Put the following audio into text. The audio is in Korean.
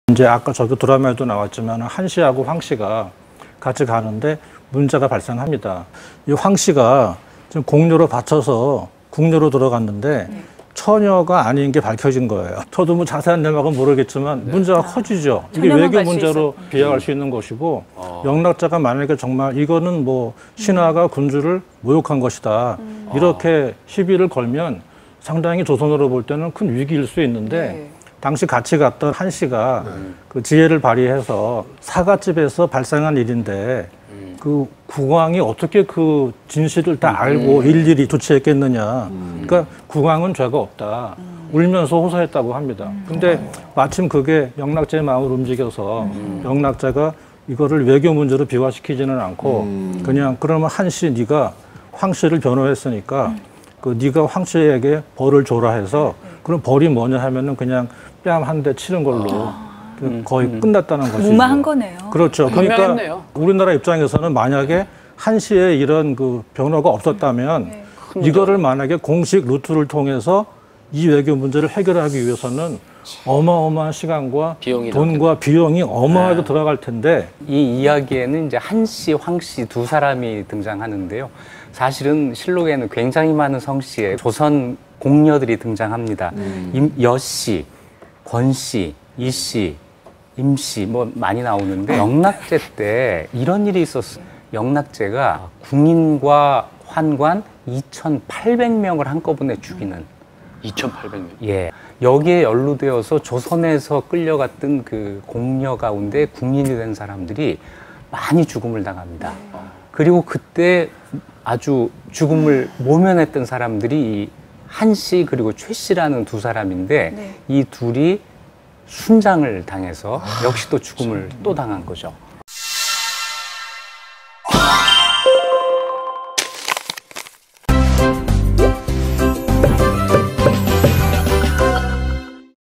이제 아까 저도 드라마에도 나왔지만 한 씨하고 황 씨가 같이 가는데 문제가 발생합니다. 이 황 씨가 지금 공료로 바쳐서 국료로 들어갔는데 처녀가 아닌 게 밝혀진 거예요. 저도 뭐 자세한 내막은 모르겠지만 문제가 커지죠. 이게 외교 문제로 비약할 수 있는 것이고 영락자가 만약에 정말 이거는 뭐 신하가 군주를 모욕한 것이다. 이렇게 시비를 걸면 상당히 조선으로 볼 때는 큰 위기일 수 있는데 당시 같이 갔던 한 씨가 그 지혜를 발휘해서 사갓집에서 발생한 일인데 그 국왕이 어떻게 그 진실을 다 알고 일일이 조치했겠느냐. 그러니까 국왕은 죄가 없다. 울면서 호소했다고 합니다. 근데 마침 그게 영락제의 마음을 움직여서 영락제가 이거를 외교 문제로 비화시키지는 않고 그냥 그러면 한 씨 네가 황 씨를 변호했으니까 그 네가 황 씨에게 벌을 줘라 해서 그럼 벌이 뭐냐 하면은 그냥 뺨 한 대 치는 걸로 거의 끝났다는 것이죠. 무마한 거네요. 그렇죠. 그러니까 우리나라 입장에서는 만약에 한 씨의 이런 그 변호가 없었다면 이거를 만약에 공식 루트를 통해서 이 외교 문제를 해결하기 위해서는 어마어마한 시간과 돈과 비용이 어마하게 들어갈 텐데 이 이야기에는 이제 한 씨, 황 씨 두 사람이 등장하는데요. 사실은 실록에는 굉장히 많은 성씨의 조선 공녀들이 등장합니다. 여 씨, 권 씨, 이 씨, 임 씨 뭐 많이 나오는데 영락제 때 이런 일이 있었어요. 영락제가 궁인과 환관 2,800명을 한꺼번에 죽이는 2,800명. 예. 여기에 연루되어서 조선에서 끌려갔던 그 공녀 가운데 궁인이 된 사람들이 많이 죽음을 당합니다. 그리고 그때 아주 죽음을 모면했던 사람들이 이 한 씨 그리고 최 씨라는 두 사람인데 이 둘이 순장을 당해서 역시 또 죽음을 또 당한 거죠.